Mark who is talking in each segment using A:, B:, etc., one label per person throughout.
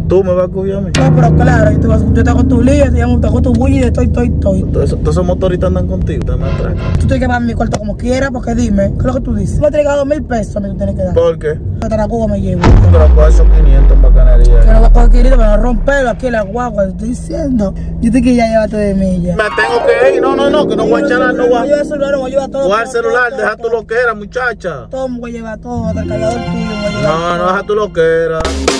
A: ¿Tú me vas a cubrir a mí?
B: No, pero claro, yo te hago tu lío, te hago tu bulla y de estoy.
A: Todos esos motoristas andan contigo, te me atracan.
B: Tú tienes que pagar mi cuarto como quieras, porque dime, ¿qué es lo que tú dices? Tú me tienes que dar 2,000 pesos a mí, tú tienes que dar.
A: ¿Por qué?
B: Hasta la Cuba me llevo.
A: Pero con esos 500 bacanerías.
B: Que no va a coger 500 para no romperlo aquí en la guagua, te estoy diciendo. Yo te que ya llévate de mí ya.
A: Me tengo que ir, no, que no voy a echar la
B: no voy a llevar el celular, no voy a llevar todo.
A: Voy al celular, deja tu loquera, muchacha.
B: Todo me voy a llevar todo, hasta el cargador tuyo me voy a llevar.
A: No, deja tu loquera.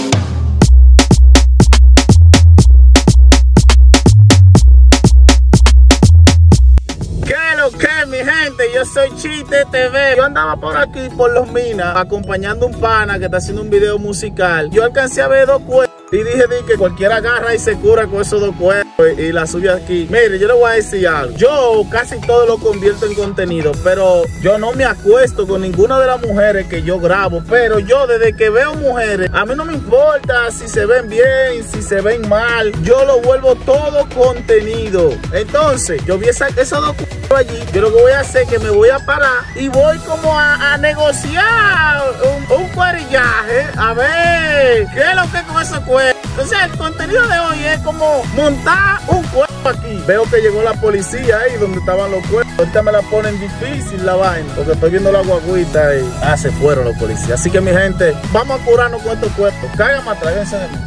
A: ¿Qué, mi gente? Yo soy Chiste TV. Yo andaba por aquí, por Los Minas, acompañando a un pana que está haciendo un video musical. Yo alcancé a ver 2 cuerpos y dije que cualquiera agarra y se cura con esos 2 cuerpos y la sube aquí. Mire, yo le voy a decir algo. Yo casi todo lo convierto en contenido, pero yo no me acuesto con ninguna de las mujeres que yo grabo. Pero yo desde que veo mujeres, a mí no me importa si se ven bien, si se ven mal. Yo lo vuelvo todo contenido. Entonces, yo vi esos 2 cuerpos allí. Yo lo que voy a hacer es que me voy a parar y voy como a negociar un cuerillaje. A ver, ¿qué es lo que con esos cuerpos? Entonces el contenido de hoy es como montar un cuerpo aquí. Veo que llegó la policía ahí donde estaban los cuerpos. Ahorita me la ponen difícil la vaina, porque estoy viendo la guaguita y se fueron los policías. Así que mi gente, vamos a curarnos con estos cuerpos. Cáiganme atrás, véanse de mí.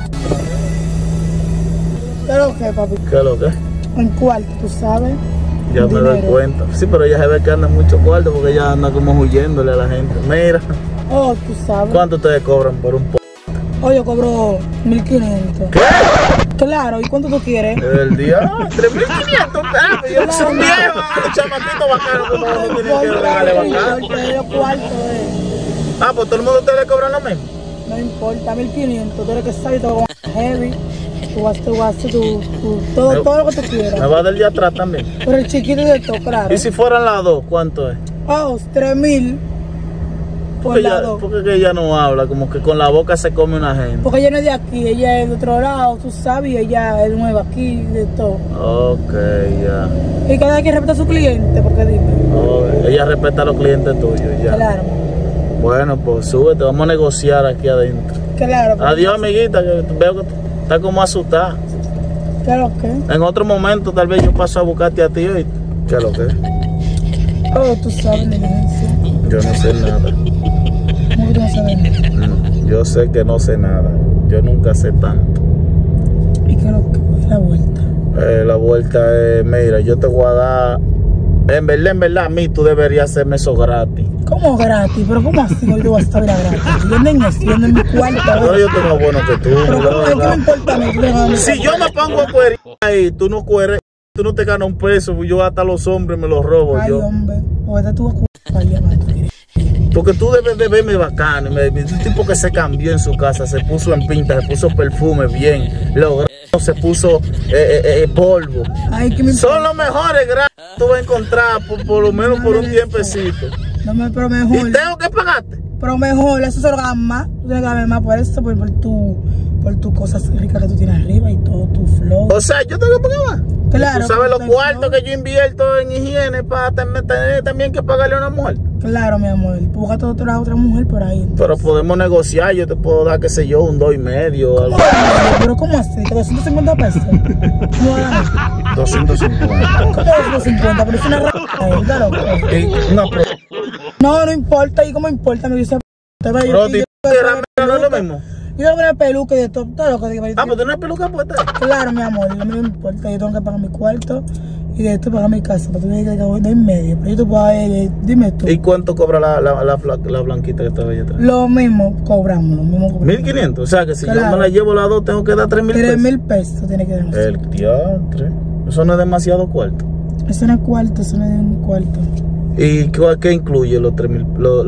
B: ¿Qué es lo que, papi?
A: ¿Qué es lo que?
B: En cuarto, tú sabes.
A: Ya me doy cuenta. Sí, pero ella se ve que anda en mucho cuarto porque ella anda como huyéndole a la gente. Mira.
B: Oh, tú sabes.
A: ¿Cuánto ustedes cobran por un po?
B: Oh, yo cobro 1,500.
A: ¿Qué?
B: Claro, ¿y cuánto tú quieres?
A: El día, 3,500. Yo no soy un viejo, un chamaquito bacano como uno tiene que regalarle bacano. Pues todo el mundo ustedes le cobran lo mismo.
B: No importa, 1,500. Tú eres que sabes, te voy a heavy. Tú vas a hacer todo lo que tú quieras.
A: Me va a dar de atrás también.
B: Pero el chiquito de todo, claro.
A: ¿Y si fueran las 2, cuánto es?
B: Oh, 3,000 por las 2.
A: ¿Por qué ella no habla? Como que con la boca se come una gente.
B: Porque ella no es de aquí, ella es de otro lado, tú sabes, y ella es nueva aquí, de todo.
A: Ok, ya.
B: Y cada quien respeta a su cliente, porque dime.
A: Oh, ella respeta a los clientes tuyos, ya.
B: Claro.
A: Bueno, pues súbete, vamos a negociar aquí adentro.
B: Claro.
A: Adiós, amiguita, que veo que está como asustada.
B: ¿Qué es lo que?
A: En otro momento tal vez yo paso a buscarte a ti y ¿qué es lo que?
B: Oh, tú sabes, negligencia.
A: Yo no sé nada.
B: ¿Cómo que tú no sabes nada?
A: No, yo sé que no sé nada. Yo nunca sé tanto.
B: ¿Y qué es lo que? La vuelta.
A: La vuelta es, mira, yo te voy a dar. En verdad, a mí tú deberías hacerme eso gratis.
B: ¿Cómo gratis? ¿Pero cómo así yo te voy a estar gratis? Venden esto, venden mi cuarto.
A: Pero yo tengo más bueno que tú.
B: Pero ¿qué me importa a mí?
A: Si yo me pongo a cuerir ahí, tú no cueres, tú no te ganas un peso, yo hasta los hombres me los robo.
B: Ay,
A: yo.
B: Hombre, pues tú vas a allá,
A: Porque tú debes de verme bacano. Un tipo que se cambió en su casa, se puso en pinta, se puso perfume bien, logró, se puso polvo.
B: Ay, ¿qué me
A: son los mejores gratis que tú vas a encontrar por lo menos por un tiempecito.
B: No me, pero mejor.
A: ¿Y tengo que pagarte?
B: Pero mejor, eso se lo ganas más. Tú tienes que ganar más por eso, por tus cosas ricas que tú tienes arriba y todo tu flow.
A: O sea, yo tengo que pagar más.
B: Claro.
A: ¿Tú sabes los cuartos que yo invierto en higiene para tener también que pagarle a una mujer?
B: Claro, mi amor. Busca otra mujer por ahí. Entonces.
A: Pero podemos negociar, yo te puedo dar, qué sé yo, un 2,5 algo.
B: Pero ¿cómo así? ¿Que 250 pesos? ¿Cómo va a ganar?
A: 250.
B: ¿Cómo 250? Pero es una claro. No importa. ¿Y cómo importa? Me dice.
A: Pero no es lo mismo.
B: Yo voy a poner peluca y de todo lo que diga.
A: Pues tú no eres peluca puesta.
B: Claro, mi amor, no me importa. Yo tengo que pagar mi cuarto y de esto pagar mi casa. Pero tú me dices que voy 2,5. Pero yo te puedo dime tú.
A: ¿Y cuánto cobra la blanquita que estaba allá atrás?
B: Lo mismo cobramos, lo mismo cobramos.
A: 1,500. O sea que si
B: claro.
A: yo me la llevo las 2, tengo que dar 3,000 pesos.
B: 3,000 pesos tiene que dar.
A: El diantre. Eso no es demasiado cuarto.
B: Eso no es cuarto, eso no es un cuarto.
A: ¿Y qué incluye los 3,000, los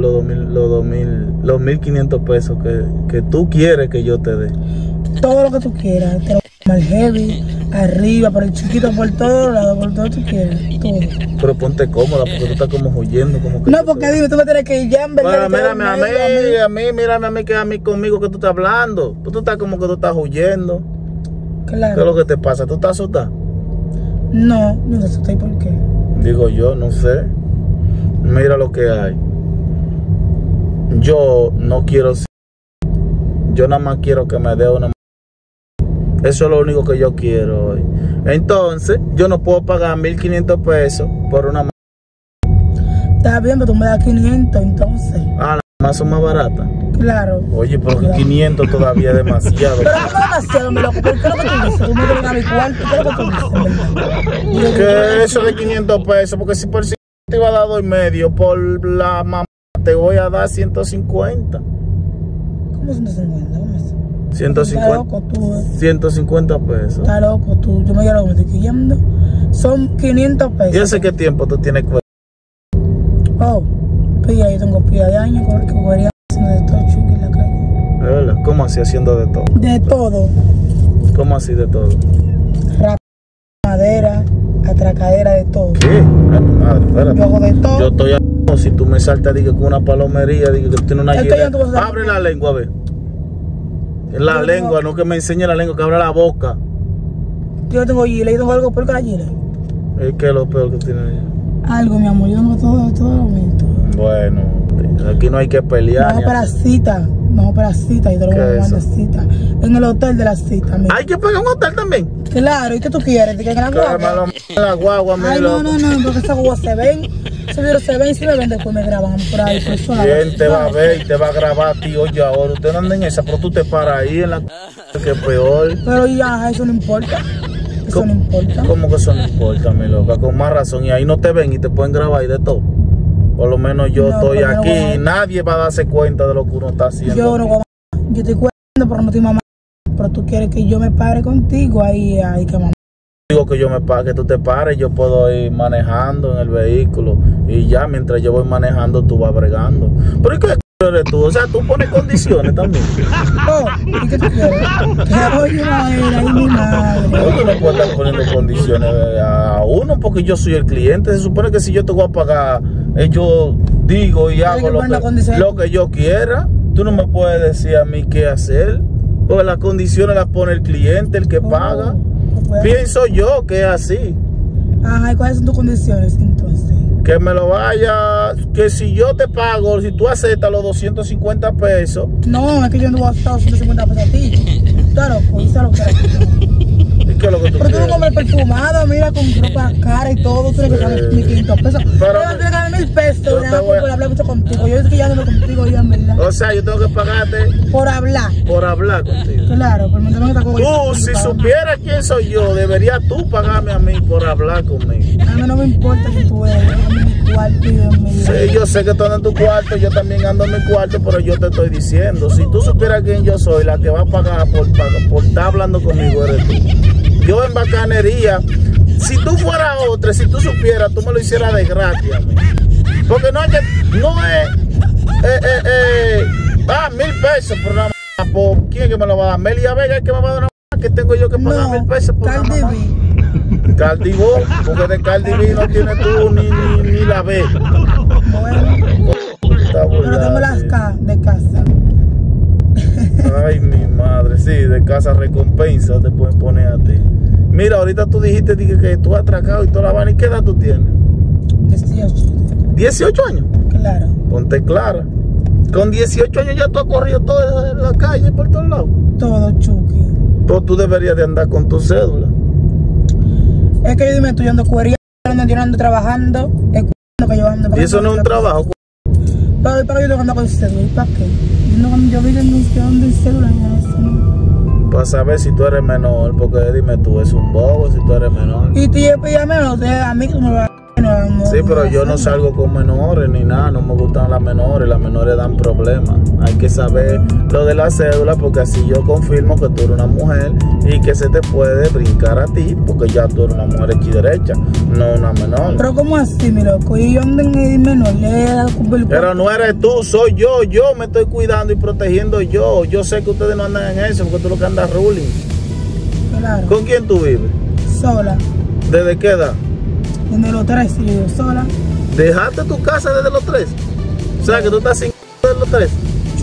A: 1,500 pesos que tú quieres que yo te dé?
B: Todo lo que tú quieras, te lo mal heavy, arriba, por el chiquito, por todos lados, por todo lo que tú quieras, todo.
A: Pero ponte cómoda, porque tú estás como huyendo, como que.
B: No, porque dime, tú me tienes que ir ya, en verdad.
A: Mírame a mí, que a mí conmigo que tú estás hablando. Tú estás como que tú estás huyendo.
B: Claro.
A: ¿Qué es lo que te pasa? ¿Tú estás asustada?
B: No te asusté, ¿por qué?
A: Digo yo, no sé. Mira lo que hay. Yo no quiero. Yo nada más quiero que me dé una Eso es lo único que yo quiero hoy. Entonces, yo no puedo pagar 1.500 pesos por una máquina.
B: Está bien, pero tú me das 500 entonces.
A: Ah, las más son más baratas.
B: Claro.
A: Oye, pero que 500 todavía es demasiado.
B: Pero no es demasiado, mi loco. ¿Qué es lo que tú dices? Tú me quieres dar mi cuarto. ¿Qué es lo que tú dices, verdad?
A: ¿Qué eso de 500 pesos? Porque si por 5 te iba a dar 2,5, por la mamá te voy a dar 150.
B: ¿Cómo 150? ¿Cómo es?
A: 150.
B: Está loco tú,
A: 150 pesos.
B: Está loco tú. Yo me llamo, me estoy quillando. Son 500 pesos.
A: ¿Y hace qué tiempo tú tienes que...
B: Oh, pilla, yo tengo pilla de años que cogería haciendo de todo chuki en la calle.
A: ¿De verdad? ¿Cómo así haciendo de todo?
B: De todo.
A: ¿Cómo así de todo?
B: Rap, madera, atracadera, de todo.
A: ¿Qué? Ay, madre, espérate.
B: Yo hago de todo.
A: Yo estoy a... Si tú me saltas, dije con una palomería, dije que tú tienes una
B: Es que
A: guía.
B: yo no te voy a-
A: Abre la lengua, a ver. La
B: Yo
A: lengua,
B: tengo-
A: no que me enseñe la lengua, que abra la boca.
B: Yo tengo gile, yo tengo algo peor que la gile.
A: Es que es lo peor que tiene.
B: Algo, mi amor, yo tengo todo lo mismo.
A: Bueno, aquí no hay que pelear.
B: Vamos para la cita, yo te lo voy
A: ¿Qué
B: a
A: es
B: mandar
A: eso?
B: cita. En el hotel de la cita, mira.
A: Hay que pagar un hotel también.
B: Claro, ¿y qué tú quieres? ¿De que la guagua?
A: Cármalo, la guagua, mi
B: Ay,
A: loco.
B: no, porque esas guaguas se ven. Esos videos se ven y si me ven después me graban por ahí. Por eso
A: ¿Quién te va a ver y te va a grabar a ti? Oye, ahora usted no anda en esa, pero tú te paras ahí en la que es peor.
B: Pero ya, eso no importa. Eso no importa.
A: ¿Cómo que eso no importa, mi loca? Con más razón. Y ahí no te ven y te pueden grabar y de todo. Por lo menos yo
B: No,
A: estoy
B: pero yo
A: aquí
B: voy a-
A: y nadie va a darse cuenta de lo que uno está haciendo.
B: Yo no voy a... Yo estoy cuidando porque no estoy mamá. Pero tú quieres que yo me pare contigo ahí que mamá.
A: Digo que yo me pare, que tú te pares, yo puedo ir manejando en el vehículo y ya mientras yo voy manejando tú vas bregando. Pero ¿y qué eres tú? O sea, tú pones condiciones también.
B: Oh, ¿y qué tú quieres? Que oye, ahí mi madre.
A: No, tú no puedes estar poniendo condiciones a uno porque yo soy el cliente. Se supone que si yo te voy a pagar, yo digo y hago
B: que poner la condición.
A: lo que yo quiera. Tú no me puedes decir a mí qué hacer. Porque las condiciones las pone el cliente, el que paga.
B: Pues,
A: Pienso yo que es así.
B: ajá, ¿y cuáles son tus condiciones entonces?
A: Que me lo vaya, que si yo te pago, si tú aceptas los 250 pesos,
B: No, es que yo no voy a estar 150 pesos a ti. Claro, pues, ¿sabes lo que era?
A: ¿y qué es lo que tú
B: Pero tú
A: quieres?
B: no comes perfumado, mira, con ropa cara y todo, tú tienes que ganar 1.500 pesos.
A: Pero-
B: Pero tienes que ganar 1.000 pesos,
A: Yo te
B: ¿verdad?
A: voy a-
B: Por hablar mucho contigo. Yo estoy quedándome contigo ya, en verdad.
A: O sea, yo tengo que pagarte
B: Por hablar.
A: por hablar contigo.
B: Claro, por mantenerme esta cosa.
A: Tú, si supieras quién soy yo, deberías tú pagarme a mí por hablar conmigo.
B: A mí no me importa que tú eres, déjame mi cuarto y en mi vida.
A: Sí, yo sé que tú andas en tu cuarto, yo también ando en mi cuarto, pero yo te estoy diciendo, si tú supieras quién yo soy, la que va a pagar por estar hablando conmigo eres tú. Yo en bacanería, si tú fueras otra, si tú supieras, tú me lo hicieras de gratis a mí. Porque no es que, no es, 1.000 pesos por una mamá, ¿por quién que me lo va a dar? Melia Vega es que me va a dar una mamá, que tengo yo que pagar 1.000 pesos por una
B: Cardi
A: mamá.
B: B.
A: Cardi B, porque de Cardi B no tienes tú ni la B.
B: Bueno,
A: Está
B: pero tengo las
A: burlando.
B: K de casa.
A: Ay, mi madre, sí, de casa recompensa te pueden poner a ti. Mira, ahorita tú dijiste dije, que tú has atracado y toda la vaina. ¿Y qué edad tú tienes?
B: 18.
A: 18 años.
B: Claro.
A: Ponte clara. Con 18 años ya tú has corrido toda la calle por todos lados.
B: Todo chuki.
A: Pero tú deberías de andar con tu cédula.
B: Es que yo dime, tú yo ando cuería, yo no ando trabajando, es que yo ando.
A: Y eso no es un trabajo.
B: Para yo tengo que andar con cédula, ¿y para qué? Yo vi que no ando en cédula ni eso, ¿no?
A: Para saber si tú eres menor, porque dime tú, es un bobo si tú eres menor.
B: Y tú ya menos, a mí que tú me vas a...
A: Sí, pero yo no salgo con menores ni nada, no me gustan las menores dan problemas. Hay que saber lo de la cédula porque así yo confirmo que tú eres una mujer y que se te puede brincar a ti porque ya tú eres una mujer hecha y derecha, no una menor.
B: Pero ¿cómo así, mi loco? Y yo ando en el menor,
A: Pero no eres tú, soy yo me estoy cuidando y protegiendo yo. Yo sé que ustedes no andan en eso porque tú lo que andas ruling.
B: Claro,
A: ¿Con quién tú vives?
B: sola.
A: ¿Desde qué edad?
B: Desde los 3, yo vivo sola.
A: ¿Dejaste tu casa desde los 3? O sea que tú estás sin desde los 3.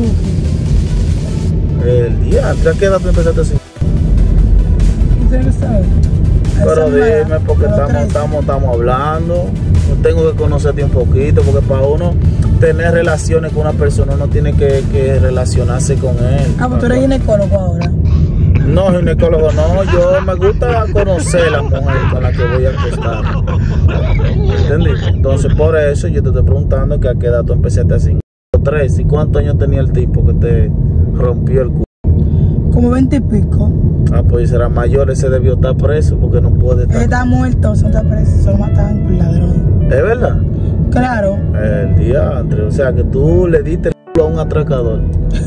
B: Chuki.
A: El día, ¿a qué edad tú empezaste así?
B: ¿Y tienes que saber?
A: Pero dime, porque estamos hablando. Yo tengo que conocerte un poquito, porque para uno tener relaciones con una persona, uno tiene que relacionarse con él.
B: Ah, pues tú eres ginecólogo ahora.
A: No, ginecólogo, no. Yo me gusta conocer a la mujer con la que voy a acostar. ¿Entendí? Entonces, por eso yo te estoy preguntando que a qué edad tú empezaste a 5 o 3. ¿Y cuántos años tenía el tipo que te rompió el culo?
B: Como 20 y pico.
A: Ah, pues será mayor, ese debió estar preso porque no puede estar.
B: Él está muerto, se está preso, se lo mataron por ladrón.
A: ¿Es verdad?
B: Claro.
A: El diantre, o sea que tú le diste el culo a un atracador.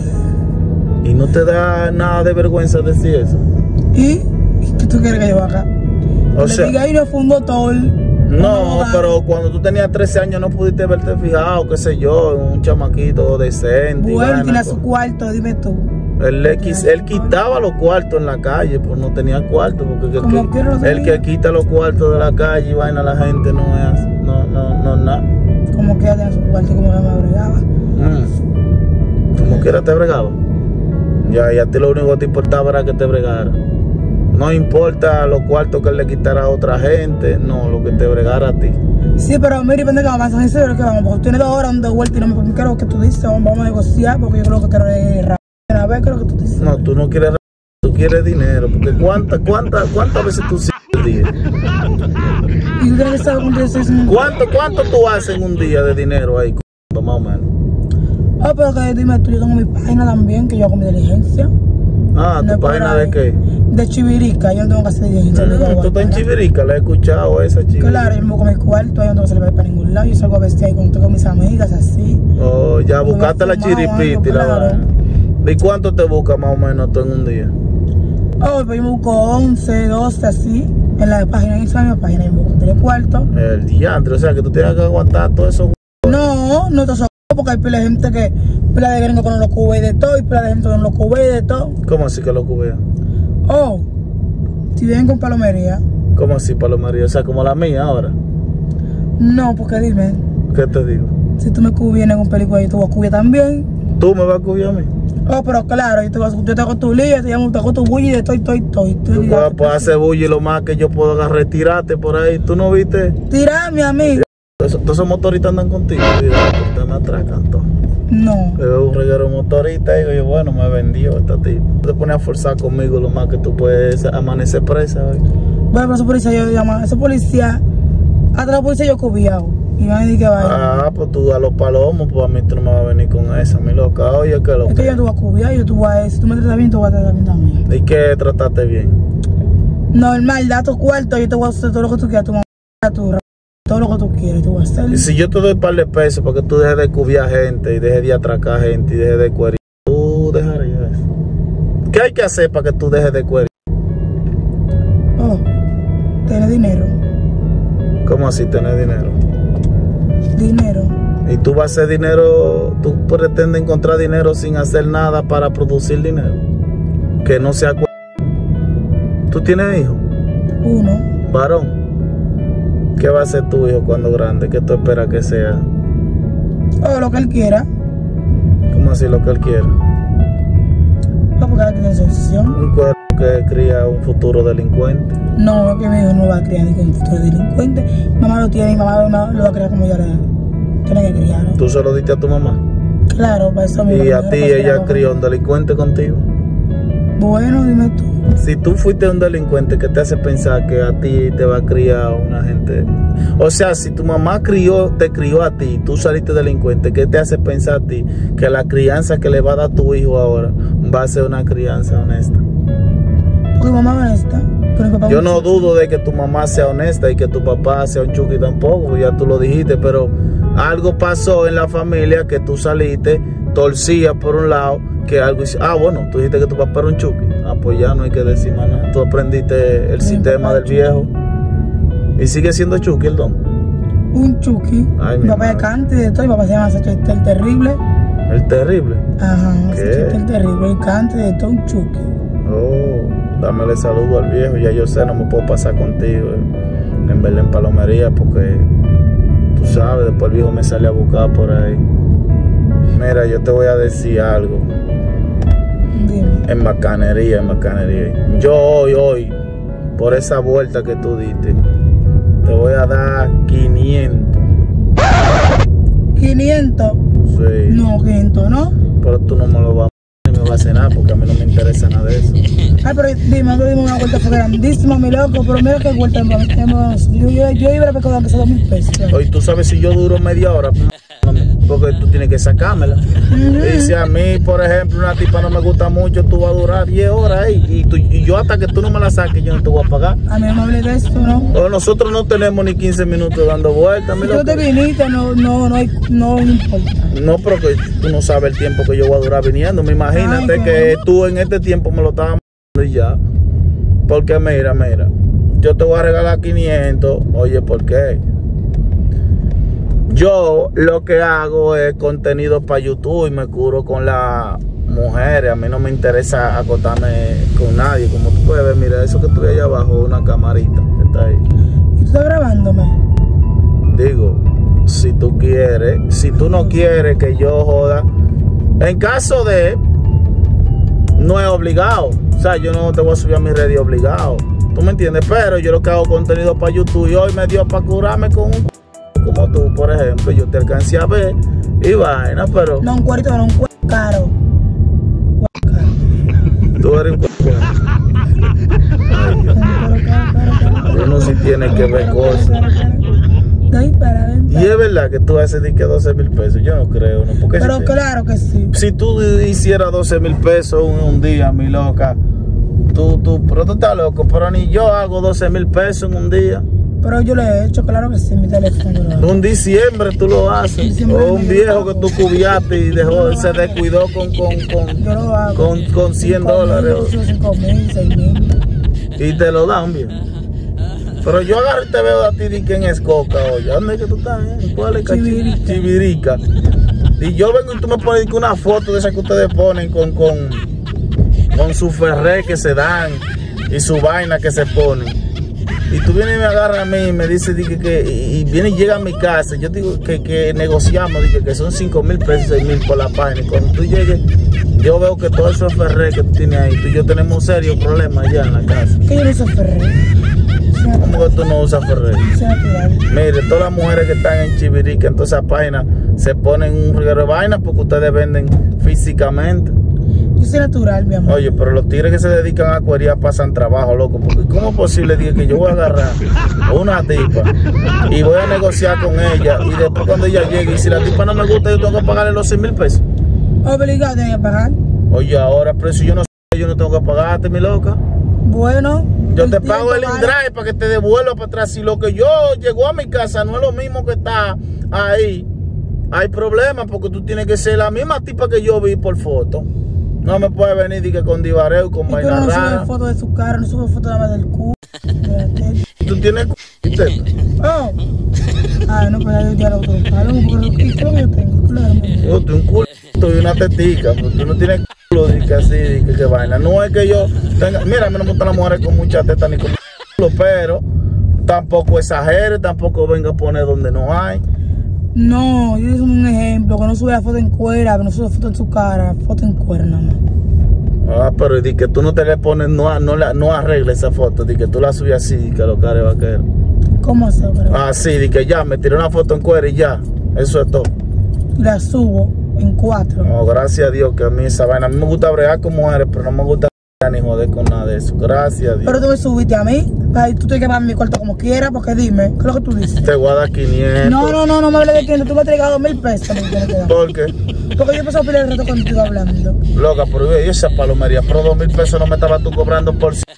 A: Y no te da nada de vergüenza decir eso.
B: ¿Y qué tú quieres que yo haga?
A: O
B: le
A: sea,
B: diga, ahí no fue un doctor.
A: no, pero cuando tú tenías 13 años no pudiste verte fijado, qué sé yo, en un chamaquito decente.
B: Bueno, tiene su cuarto, dime tú.
A: Él quitaba los cuartos en la calle, pues no tenía cuartos, porque el que quita los cuartos de la calle y vaina a la gente no es nada.
B: Como que tenía su cuarto, como que me bregaba.
A: Como quiera te bregaba. Ya, y a ti lo único que te importaba era que te bregara. No importa los cuartos que él le quitara a otra gente, no, lo que te bregara a ti.
B: Sí, pero mira, depende de que vamos a hacer, que vamos, porque tienes 2 horas de vuelta y no me quiero que tú dices, vamos a negociar, porque yo creo que quiero a ver, creo que tú dices.
A: No, tú no quieres, tú quieres dinero, porque ¿cuántas veces tú sigues el día?
B: Y tú tienes que saber cuánto es.
A: ¿Cuánto tú haces en un día de dinero ahí, más o menos?
B: Oh, pero que dime tú, yo tengo mi página también, que yo hago mi diligencia.
A: Ah, ¿tu página de qué?
B: De Chivirica, yo no tengo que hacer diligencia.
A: ¿Tú estás en Chivirica? ¿La he escuchado esa Chivirica?
B: Claro, yo me voy con mi cuarto, yo no tengo que salir para ningún lado, yo salgo a vestir ahí con mis amigas, así.
A: Oh, ya buscaste la chiripita y la vaina. ¿Y cuánto te busca más o menos tú en un día?
B: Oh, pues yo me busco 11, 12, así, en la página, en esa misma página, yo me busco 3 cuartos.
A: El diantre, o sea que tú tienes que aguantar todo eso.
B: No te socorro, porque hay pila de gente que, pila de gringos que no lo cubre y de todo, y pila de gente que no lo cubre y de todo.
A: ¿Cómo así que lo cubría?
B: Oh, si vienen con palomería.
A: ¿Cómo así, palomería? O sea, como la mía ahora.
B: No, porque dime.
A: ¿Qué te digo?
B: Si tú me cubres en un película, yo te voy a cubrir también.
A: ¿Tú me vas a cubrir a mí?
B: Oh, pero claro, yo te hago tu lío, te hago tu bully de estoy.
A: Tú puedes hacer bully lo más que yo puedo agarrar, tirarte por ahí. ¿Tú no viste?
B: Tirame a mí.
A: Todos esos motoristas andan contigo. Te me atracan todo.
B: No.
A: Le veo un reguero motorista y digo yo, bueno, me vendió esta tipo. Te pones a forzar conmigo lo más que tú puedes amanecer presa hoy.
B: Bueno, pero esa policía yo llamo, esa policía, hasta la policía yo cubiado. Y van a decir que vaya.
A: Ah, pues tú a los palomos, pues a mí tú no me vas a venir con esa, mi loca. Oye, que lo
B: es que yo te voy a cubiar, yo te voy a, si tú me tratas bien, te voy a tratar bien también.
A: ¿Y qué trataste bien?
B: Normal, da tu cuarto, yo te voy a hacer todo lo que tú quieras, todo lo que tú quieras, te voy a hacer.
A: Y si yo te doy un par de pesos para que tú dejes de cubiar gente y dejes de atracar gente y dejes de cuerir, tú dejarías eso. ¿Qué hay que hacer para que tú dejes de cuerir?
B: Oh, tener dinero.
A: ¿Cómo así tener dinero?
B: Dinero.
A: Y tú vas a hacer dinero, tú pretendes encontrar dinero sin hacer nada para producir dinero. Que no sea cuerir. ¿Tú tienes hijos?
B: 1.
A: Varón. ¿Qué va a hacer tu hijo cuando grande? ¿Qué tú esperas que sea?
B: Oh, lo que él quiera.
A: ¿Cómo así lo que él quiere?
B: No, porque él tiene su decisión.
A: Un cuerpo que cría un futuro delincuente.
B: No, que mi hijo no va a criar ni con un futuro delincuente. Mamá lo tiene y mamá lo va a criar como ella tiene que criar, ¿no?
A: ¿Tú se lo diste a tu mamá?
B: Claro, para eso
A: ¿Y a ti ella crió un delincuente contigo?
B: Bueno, dime tú.
A: Si tú fuiste un delincuente, ¿qué te hace pensar que a ti te va a criar una gente? O sea, si tu mamá te crió a ti, tú saliste delincuente, ¿qué te hace pensar a ti que la crianza que le va a dar tu hijo ahora va a ser una crianza honesta?
B: Porque mamá es honesta.
A: Yo no dudo de que tu mamá sea honesta y que tu papá sea un chuki tampoco, ya tú lo dijiste, pero algo pasó en la familia que tú saliste, torcías por un lado, que algo hizo. Ah, bueno, tú dijiste que tu papá era un chuki. Ah, pues ya no hay que decir más nada. Tú aprendiste el sistema del viejo. Y sigue siendo chuki el don.
B: Un chuki.
A: Ay,
B: mi papá es cante de todo, mi papá se llama Sachete el Terrible.
A: ¿El Terrible?
B: Ajá,
A: ¿Qué?
B: Sachete el Terrible, el cante de todo, un chuki.
A: Oh, dámele saludo al viejo. Ya yo sé, no me puedo pasar contigo en Belén Palomería porque tú sabes, después el viejo me sale a buscar por ahí. Mira, yo te voy a decir algo.
B: Dime.
A: En bacanería. Yo hoy, por esa vuelta que tú diste, te voy a dar 500. ¿500? Sí.
B: No, 500, ¿no?
A: Pero tú no me lo vas a... va a hacer nada porque a mí no me interesa nada de eso.
B: Ay, pero dime, nosotros dimos una vuelta, fue grandísima, mi loco, pero mira qué vuelta tenemos. Yo iba a recordar que son 2,000 pesos.
A: Oye, tú sabes si yo duro media hora, porque tú tienes que sacármela. Y si a mí, por ejemplo, una tipa no me gusta mucho, tú vas a durar 10 horas ahí. Y yo hasta que tú no me la saques, yo no te voy a pagar.
B: A mí no me hablé de esto, ¿no?
A: O nosotros no tenemos ni 15 minutos dando vueltas.
B: Si tú te viniste, no importa.
A: No, pero que tú no sabes el tiempo que yo voy a durar viniendo. Imagínate. Ay, que tú en este tiempo me lo estabas mandando y ya. Porque mira, yo te voy a regalar 500. Oye, ¿por qué? Yo lo que hago es contenido para YouTube y me curo con las mujeres. A mí no me interesa acotarme con nadie. Como tú puedes ver, mira, eso que tú ves allá abajo, una camarita que está ahí.
B: ¿Y tú estás grabándome?
A: Digo, si tú quieres, si tú no quieres que yo joda, en caso de, no es obligado. O sea, yo no te voy a subir a mi red obligado. ¿Tú me entiendes? Pero yo lo que hago contenido para YouTube y hoy me dio para curarme con un como tú, por ejemplo. Yo te alcancé a ver y vaina, pero...
B: No, un cuarto, no, un caro.
A: Tú eres un uno sí tiene que ver cosas. Y es verdad que tú haces de que 12,000 pesos. Yo no creo, ¿no? Porque
B: pero claro que sí.
A: Si tú hicieras 12,000 pesos un día, mi loca, pero tú estás loco. Pero ni yo hago 12,000 pesos en un día.
B: Pero yo lo he hecho, claro que sí, mi teléfono.
A: Un diciembre tú lo haces. O un viejo que tú cubiaste y se descuidó con $100.
B: 5,000, 6,000.
A: Y te lo dan bien. Pero yo agarro y te veo a ti de que en Escoca, oye. ¿Dónde es que tú estás? ¿En cuál es? Chivirica. Y yo vengo y tú me pones una foto de esa que ustedes ponen con su ferré que se dan y su vaina que se ponen. Y tú vienes y me agarras a mí y me dices y viene y llega a mi casa. Yo digo que negociamos, que son 5,000 pesos, 6,000 por la página. Y cuando tú llegues, yo veo que todo eso es ferré que tú tienes ahí. Tú y yo tenemos un serio problema allá en la casa.
B: ¿Qué yo no uso ferré?
A: ¿Cómo que tú no usas ferré? Mire, todas las mujeres que están en Chivirica, en toda esa página, se ponen un reguero de vaina porque ustedes venden físicamente.
B: Yo soy natural, mi amor.
A: Oye, pero los tigres que se dedican a acuería pasan trabajo, loco. Porque ¿cómo es posible que yo voy a agarrar una tipa y voy a negociar con ella y después cuando ella llegue y si la tipa no me gusta yo tengo que pagarle los 6,000 pesos?
B: Obligado a pagar.
A: Oye, ahora, pero si yo no tengo que pagarte, mi loca.
B: Bueno.
A: Yo te pago el InDrive para que te devuelva para atrás. Si lo que yo llegó a mi casa no es lo mismo que está ahí, hay problemas porque tú tienes que ser la misma tipa que yo vi por foto. No me puede venir y que con divareo, con vaina rara.
B: No sube fotos de su cara, no sube fotos nada más del culo.
A: ¿Tú tienes c***?
B: Oh. No, pues ya lo otro. ¿Qué es lo que yo tengo? Claro.
A: Yo tengo un culo y una tetica, pero tú no tienes culo así, que vaina. No es que yo tenga... Mira, a mí no me gustan las mujeres con mucha teta ni con culo, pero tampoco exagere, tampoco venga a poner donde no hay.
B: No, yo hice un ejemplo, que no sube la foto en cuera, que no sube foto en su cara, foto en cuera nada más.
A: Pero di que tú no te le pones, no arregles esa foto, di que tú la subes así, que lo care vaquero.
B: ¿Cómo así?
A: Sí, di que ya, me tiré una foto en cuera y ya, eso es todo.
B: La subo en 4.
A: No, gracias a Dios que a mí esa vaina, a mí me gusta bregar con mujeres, pero no me gusta ni joder con nada de eso, gracias a Dios.
B: Pero tú me subiste a mí, tú tienes que pagar mi cuarto como quieras, porque dime, ¿qué es lo que tú dices?
A: Te voy a dar 500.
B: No me hables de 500, tú me has entregado 2,000 pesos.
A: ¿Por qué?
B: Porque yo empecé a pelear el reto contigo hablando.
A: Loca, pero esa palomería, pero 2,000 pesos no me estabas tú cobrando por si.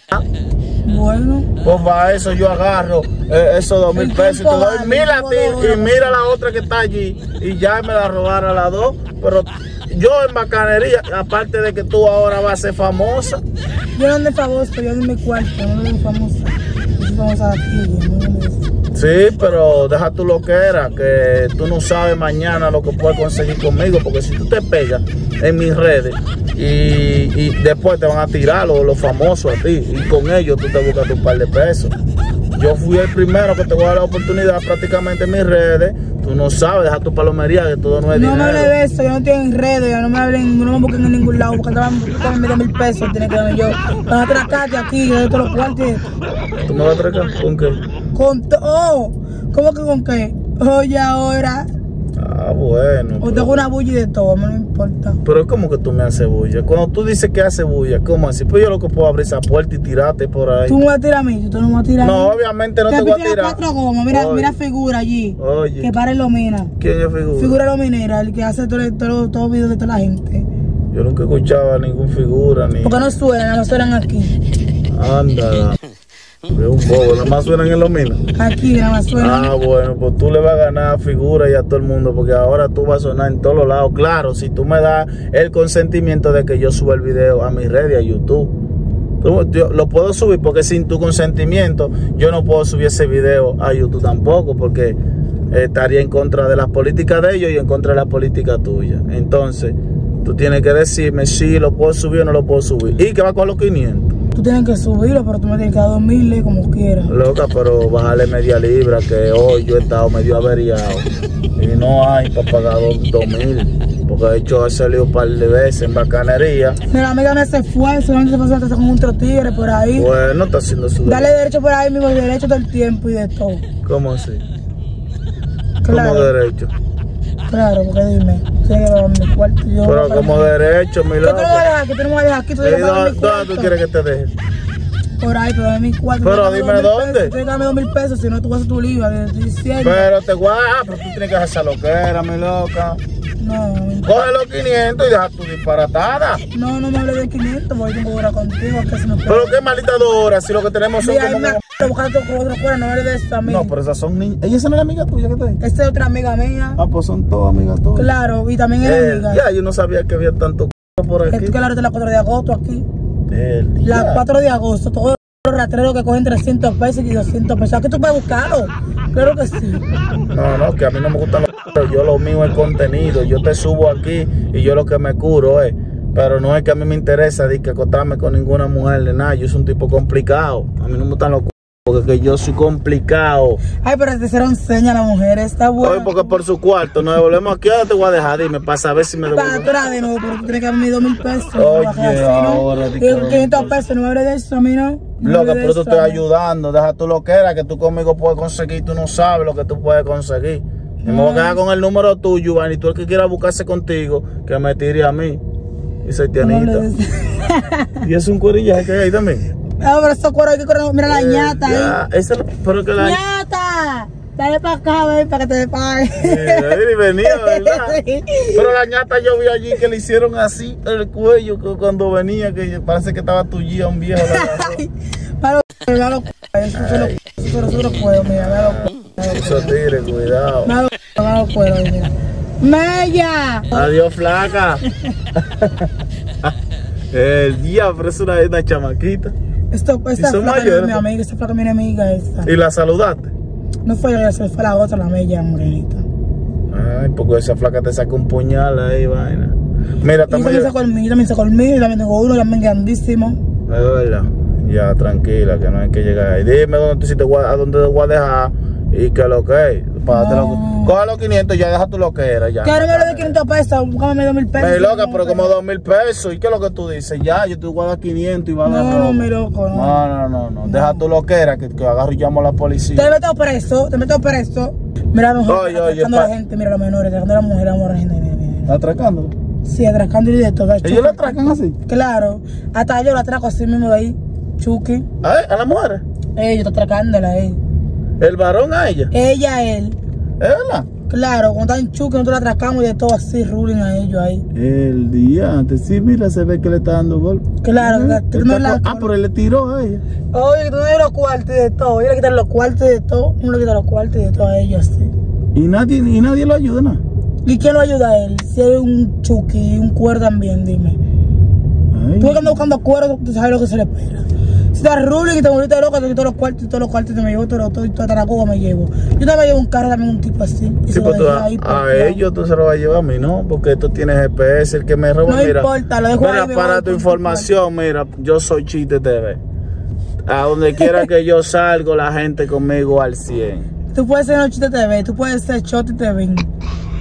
B: Bueno.
A: Pues para eso yo agarro esos 2,000 pesos y te doy 1,000 a ti y mira la otra que está allí y ya me la robaron a las dos. Pero yo en bacanería, aparte de que tú ahora vas a ser famosa.
B: Yo no ando famosa, yo ando en mi cuarto, no soy famosa. Yo soy famosa aquí,
A: Sí, pero deja tú lo que era, que tú no sabes mañana lo que puedes conseguir conmigo, porque si tú te pegas en mis redes y después te van a tirar los famosos a ti y con ellos tú te buscas tu par de pesos. Yo fui el primero que te voy a dar la oportunidad prácticamente en mis redes. Tú no sabes, deja tu palomería, que todo no es dinero.
B: No me hables de eso, yo no estoy en redes, ya no me busquen en ningún lado, porque te van a buscar 2,000 pesos, tienes que darme yo. Van a atracarte aquí, yo de todos los cuartos.
A: ¿Tú me vas a atracar? ¿Con qué?
B: ¿Cómo que con qué? Oye, ahora.
A: Ah, bueno.
B: O tengo una bulla y de todo, no me importa.
A: Pero es como que tú me haces bulla. Cuando tú dices que hace bulla, ¿cómo así? Pues yo lo que puedo abrir esa puerta y tirarte por ahí.
B: Tú me vas a tirar a mí, tú no me vas a tirar a mí.
A: No, obviamente no te voy a tirar.
B: 4 gomas, mira figura allí.
A: Oye.
B: Que para Lomina.
A: ¿Quién es figura?
B: Figura Lominera, el que hace todos los videos de toda la gente.
A: Yo nunca escuchaba ningún figura ni.
B: Porque no suenan aquí.
A: Anda. Es un bobo, nada más suenan en los minas.
B: Aquí nada más suenan.
A: Ah, bueno, pues tú le vas a ganar a figura y a todo el mundo, porque ahora tú vas a sonar en todos los lados. Claro, si tú me das el consentimiento de que yo suba el video a mis redes, a YouTube. Yo lo puedo subir porque sin tu consentimiento yo no puedo subir ese video a YouTube tampoco, porque estaría en contra de las políticas de ellos y en contra de las políticas tuyas. Entonces, tú tienes que decirme si lo puedo subir o no lo puedo subir. ¿Y qué va con los 500?
B: Tú tienes que subirlo, pero tú me tienes que dar 2000 como quieras.
A: Loca, pero bájale media libra, que hoy yo he estado medio averiado y no hay para pagar 2000, porque he hecho ese lío un par de veces en bacanería.
B: Mira, la amiga me se fue, solamente se fue con un otro tigre por ahí.
A: Bueno, está haciendo su
B: Dale derecho por ahí mismo, derecho todo el tiempo y de todo.
A: ¿Cómo así?
B: Claro.
A: ¿Cómo derecho?
B: Claro, porque dime, tienes que pagar mi cuarto.
A: Pero como derecho, mi loco.
B: ¿Qué tú no me vas a dejar aquí? Tú no me vas a dejar aquí, tú tienes que pagar mi cuarto.
A: ¿Dónde tú quieres que te deje?
B: Por ahí, pero mi cuarto.
A: Pero dime dónde.
B: Tienes que darme 2000 pesos, si no tú vas a tu liga, te estoy diciendo.
A: Pero te voy a... pero tú tienes que hacer esa loquera, mi loca.
B: No.
A: Coge los 500 y deja tu disparatada.
B: No me hables de 500, porque tengo que hora contigo, que se me puede.
A: Pero qué maldita hora, si lo que tenemos son como...
B: Buscando otra fuera, no hables de esta amiga.
A: No, pero esas son niñas. ¿Ella es una amiga tuya que te dice?
B: Esta es otra amiga mía.
A: Ah, pues son todas amigas tuyas.
B: Claro, y también era amiga.
A: Ya, yo no sabía que había tanto por aquí.
B: Claro, de la 4 de agosto aquí.
A: La
B: La 4 de agosto, todos los rastreros que cogen 300 pesos y 200 pesos. Aquí tú puedes buscarlo. Claro que sí.
A: No, que a mí no me gustan los... Yo lo mío es contenido. Yo te subo aquí y yo lo que me curo es... Pero no es que a mí me interesa de que acostarme con ninguna mujer de nada. Yo soy un tipo complicado. A mí no me gustan los... Porque yo soy complicado.
B: Ay, pero te hicieron seña a la mujer, está buena.
A: Oye, porque por su cuarto nos devolvemos aquí. Ahora te voy a dejar, dime, para saber si me
B: Para
A: devuelvo.
B: atrás de nuevo, porque tú tienes que darme 2000 pesos.
A: Oye,
B: así,
A: ahora,
B: ¿no? 500 pesos, no me hables de eso, a mí no.
A: Loca, pero te estoy ayudando. Deja tú lo que era, que tú conmigo puedes conseguir. Tú no sabes lo que tú puedes conseguir. Y me voy a quedar con el número tuyo, Iván. Y tú el que quiera buscarse contigo, que me tire a mí. Y soy tianita. Y es un cuerillaje que hay ahí también.
B: No, pero esos cueros hay que correr. Mira la ñata ahí.
A: Esa, pero que la
B: ¡Ñata! Dale para acá, ven, para que te pague.
A: Ahí venía, ¿verdad?
B: Sí.
A: Pero la ñata yo vi allí que le hicieron así el cuello cuando venía, que parece que estaba tullía un viejo.
B: Malo, eso lo puedo, mira,
A: Eso tire, cuidado.
B: malo puedo, mira. ¡Mella!
A: Adiós, flaca. El día, pero es una chamaquita.
B: Esta flaca no es mi amiga, esta flaca es mi enemiga esta.
A: ¿Y la saludaste?
B: No fue ella, se fue la otra, la Mella, morenita.
A: Ay, porque esa flaca te saca un puñal ahí, vaina. Mira,
B: yo también saco el mío, yo también tengo uno, también grandísimo.
A: Es verdad. Ya, tranquila, que no hay que llegar ahí. Dime dónde, si a dónde te voy a dejar y que lo que es. Coge los 500 y ya deja tu lo que era. Ya.
B: Claro, me lo de 500 pesos, búscame 2000 pesos.
A: Me loca, pero como 2000 pesos. ¿Y qué es lo que tú dices? Ya, yo te voy a dar 500 y va a dar.
B: No, mi loco, no.
A: No. Deja tu lo que era, que agarro y llamo a la policía.
B: Te meto preso. Mira, mejor atracando a la gente, mira los menores, atracando a las mujeres, amor, a la gente, mira.
A: ¿Atracando?
B: Sí, atracando y de todo.
A: ¿Ellos la atracan así?
B: Claro, hasta yo la atraco así mismo de ahí, Chucky.
A: ¿A las mujeres?
B: Yo estoy atracándola ahí.
A: ¿El varón a ella?
B: Ella a él.
A: ¿Es verdad?
B: Claro, cuando están Chucky, nosotros la atracamos y de todo así, ruling a ellos ahí.
A: El día antes, sí, mira, se ve que le está dando golpe.
B: Claro,
A: pero él le tiró a ella.
B: Oye, tú no le los cuartos y de todo. Yo le quitan los cuartos y de todo. Uno le quita los cuartos y de todo a ellos así.
A: Y nadie lo ayuda, ¿no?
B: ¿Y quién lo ayuda a él? Si hay un Chucky y un cuero también, dime.
A: Ay.
B: Tú andas buscando cuero, tú sabes lo que se le espera. Si te ruling y te volviste loca, te quito los cuartos y todos los cuartos te me llevo todo a Taracuba me llevo. Yo también llevo un carro también, un tipo así. Y
A: sí, pues a ellos tú se lo vas a llevar a mí, ¿no? Porque tú tienes GPS, el que me roba,
B: no
A: mira.
B: Importa, lo dejo
A: mira,
B: ahí,
A: para tu información, mira, yo soy Chiste TV. A donde quiera que yo salgo, la gente conmigo al 100.
B: Tú puedes ser Chiste TV, tú puedes ser Choti TV.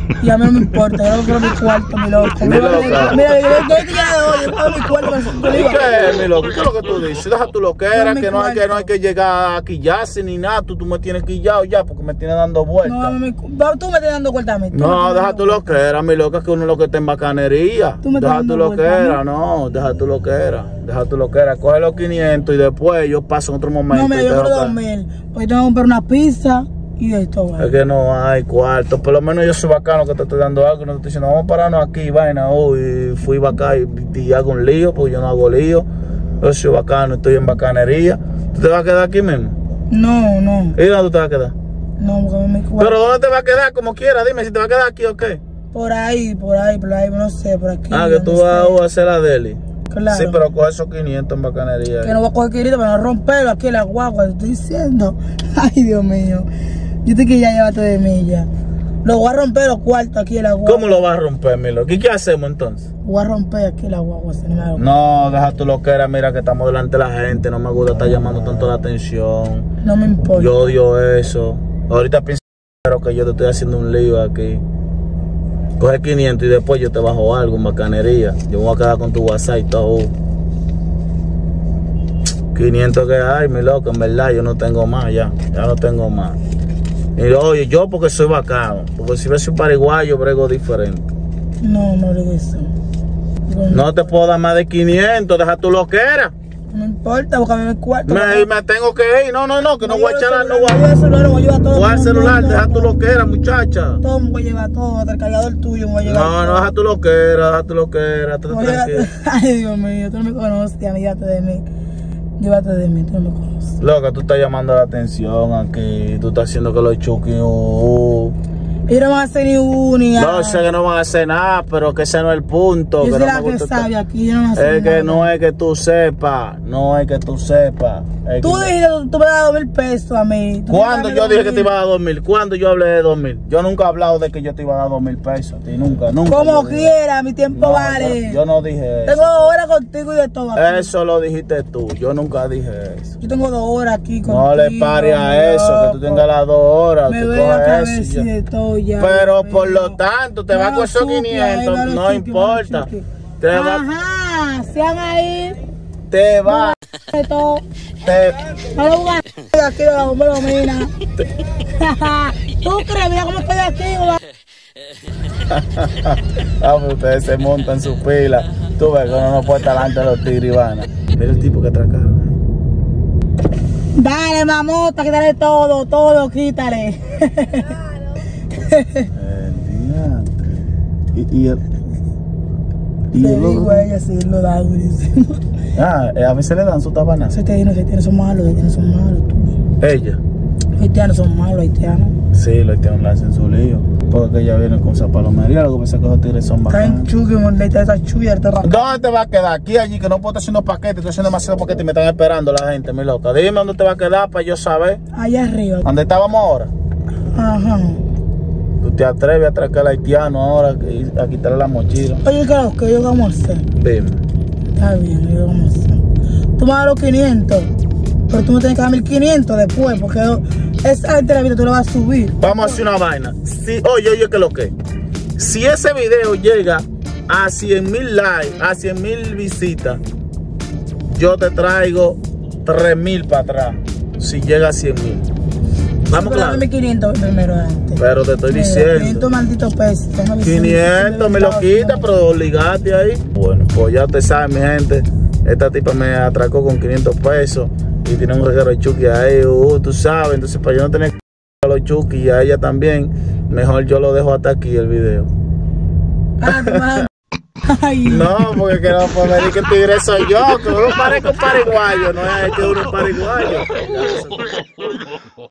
B: Y a mí no me importa, yo no quiero mi cuarto, mi loco. Mira, yo te quiero mi cuarto.
A: ¿Y qué, mi loco? ¿Qué es lo que tú dices? Deja tu loquera, que no hay que llegar a quillarse ni nada. Tú me tienes quillado ya porque me tienes dando vueltas.
B: No, tú me estás dando vueltas a mí.
A: No, deja tu loquera, mi loca, que uno lo que está en bacanería. Deja tu loquera, no, deja tu loquera. Deja tu loquera, coge los 500 y después yo paso en otro momento.
B: No, mira, yo quiero 2000. Hoy tengo que comprar una pizza. Y de esto, güey.
A: Es que no hay cuarto. Por lo menos yo soy bacano que te estoy dando algo. No te estoy diciendo, vamos a pararnos aquí, vaina. Hoy fui bacano y hago un lío, porque yo no hago lío. Yo soy bacano, estoy en bacanería. ¿Tú te vas a quedar aquí mismo?
B: No, no.
A: ¿Y dónde tú te vas a quedar?
B: No, porque me cuarto.
A: ¿Pero dónde te vas a quedar? Como quieras, dime si te vas a quedar aquí o qué.
B: Por ahí, no sé, por aquí.
A: Ah, que tú vas a hacer la deli.
B: Claro.
A: Sí, pero coge esos 500 en bacanería.
B: Que no voy a coger 500 para no romperlo aquí en la guagua, te estoy diciendo. Ay, Dios mío. Yo te que ya llévate de mí ya. Lo voy a romper los cuartos aquí en la guagua.
A: ¿Cómo lo vas a romper, mi loco? ¿Y qué hacemos entonces?
B: Voy a romper aquí en la guagua.
A: No, deja tu loquera, mira que estamos delante de la gente. No me gusta estar llamando tanto la atención.
B: No me importa.
A: Yo odio eso. Ahorita pienso que yo te estoy haciendo un lío aquí. Coge 500 y después yo te bajo algo en bacanería. Yo me voy a quedar con tu WhatsApp y todo. 500 que hay, mi loco, en verdad yo no tengo más ya. Ya no tengo más. Y oye, yo porque soy bacano. Porque si ves un paraguayo, brego diferente.
B: No, no digo eso.
A: No te puedo dar más de 500, deja tu loquera.
B: No me importa, porque a mí me cuarto.
A: Me tengo que ir. No, que no voy a echar
B: no voy a celular, voy a llevar todo.
A: Voy al celular, deja tu loquera, muchacha.
B: Todo me voy a llevar todo, hasta el cargador tuyo me voy a llevar.
A: No, deja tu loquera, tranquilo.
B: Ay, Dios mío, tú no me conoces, llévate de mí. Llévate de mí, tú no me conoces.
A: Loca, tú estás llamando la atención aquí, tú estás haciendo que los chuki.
B: Ellos no van a hacer ni una.
A: No sé que no van a hacer nada, pero que ese no es el punto.
B: Yo
A: que
B: soy la que sabe aquí, yo no van a hacer nada.
A: Es que no es que tú sepas, no es que tú sepas.
B: Tú dijiste que tú me das 2000 pesos a mí.
A: ¿Cuándo yo dije que te iba a dar 2000? ¿Cuándo yo hablé de 2000? Yo nunca he hablado de que yo te iba a dar 2000 pesos. A ti nunca.
B: Como quiera, mi tiempo vale.
A: Yo no dije eso.
B: Tengo 2 horas contigo y de todo aquí.
A: Eso lo dijiste tú, yo nunca dije eso.
B: Yo tengo 2 horas aquí contigo.
A: No le pares a eso, que tú tengas las 2 horas.
B: Me veo a cabeza de todo ya.
A: Pero por lo tanto, te vas con esos 500, no importa.
B: Ajá, sean ahí.
A: Te va.
B: De todo. No lo voy a aquí, lo domina. ¿Tú crees? Mira cómo estoy aquí.
A: Pues ustedes se montan su pila. Tú ves que uno no puede estar delante de los tigres y vanas. Mira el tipo que atracaron.
B: Dale, mamota, quítale todo, quítale.
A: Y el
B: digo ella, sí, lo da durísimo.
A: A veces le dan su tabana.
B: Los haitianos son malos, tú.
A: Ella.
B: Los haitianos son malos, haitianos.
A: Sí, los haitianos le hacen su lío. Porque ella viene con esa palomería, lo que pasa es que los tigres son bacanos.
B: Está en Chucky, esa chuya,
A: ¿Dónde te va a quedar? Aquí, allí, que no puedo estar haciendo paquetes, estoy haciendo demasiados paquetes y me están esperando la gente, mi loca. Dime dónde te va a quedar para yo saber.
B: Allá arriba.
A: ¿Dónde estábamos ahora?
B: Ajá.
A: ¿Tú te atreves a atracar al haitiano ahora a quitarle la mochila?
B: Oye, claro, ¿qué yo vamos a hacer?
A: Dime.
B: Está bien, ¿qué vamos a hacer? Tú me das los 500, pero tú me tienes que dar 1500 después, porque esa entrevista tú lo vas a subir.
A: Vamos a hacer una vaina. Oye, ¿qué es lo que? Si ese video llega a 100,000 likes, a 100,000 visitas, yo te traigo 3,000 para atrás. Si llega a 100,000. Vamos, claro.
B: 500 primero antes.
A: Pero te estoy diciendo.
B: 500 malditos pesos.
A: 500 me lo quita, pero obligate ahí. Bueno, pues ya te sabes, mi gente. Esta tipa me atracó con 500 pesos y tiene un regalo de Chucky ahí. Tú sabes, entonces para yo no tener a los Chucky y a ella también, mejor yo lo dejo hasta aquí el video.
B: Ay.
A: No, porque que no puedo decir que el tigre soy yo, que uno parezco paraguayo, no es que uno es paraguayo.